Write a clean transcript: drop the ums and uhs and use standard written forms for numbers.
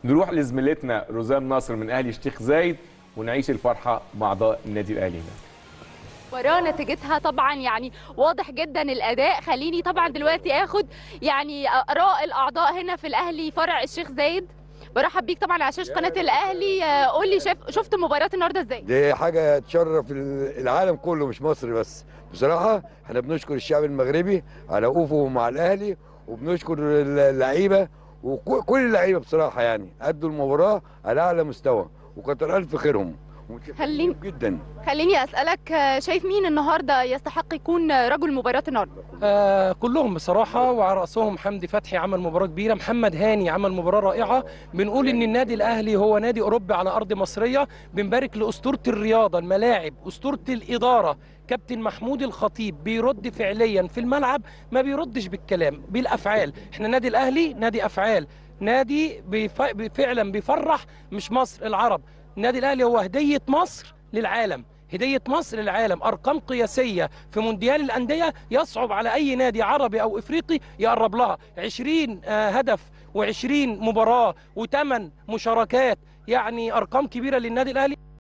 نروح لزميلتنا روزان ناصر من اهلي الشيخ زايد ونعيش الفرحه مع اعضاء النادي الاهلي هناك. مباراة نتيجتها طبعا يعني واضح جدا الاداء. خليني طبعا دلوقتي اخد يعني اراء الاعضاء هنا في الاهلي فرع الشيخ زايد. برحب بيك طبعا على شاشه قناه الاهلي. قول لي شفت مباراه النهارده ازاي؟ دي حاجه تشرف العالم كله مش مصر بس. بصراحه احنا بنشكر الشعب المغربي على وقوفه مع الاهلي، وبنشكر اللعيبه وكل اللعيبه بصراحه يعني ادوا المباراه على اعلى مستوى وكتر الف خيرهم. خليني اسالك، شايف مين النهارده يستحق يكون رجل مباراه النهارده؟ كلهم بصراحه، وعلى راسهم حمدي فتحي عمل مباراه كبيره، محمد هاني عمل مباراه رائعه. بنقول ان النادي الاهلي هو نادي اوروبي على ارض مصريه. بنبارك لاسطوره الرياضه الملاعب، اسطوره الاداره كابتن محمود الخطيب، بيرد فعليا في الملعب، ما بيردش بالكلام، بالافعال. احنا النادي الاهلي نادي افعال، نادي فعلا بيفرح مش مصر، العرب. النادي الاهلي هو هديه مصر للعالم، هديه مصر للعالم. ارقام قياسيه في مونديال الانديه يصعب على اي نادي عربي او افريقي يقرب لها. 20 هدف و20 مباراه و8 مشاركات، يعني ارقام كبيره للنادي الاهلي.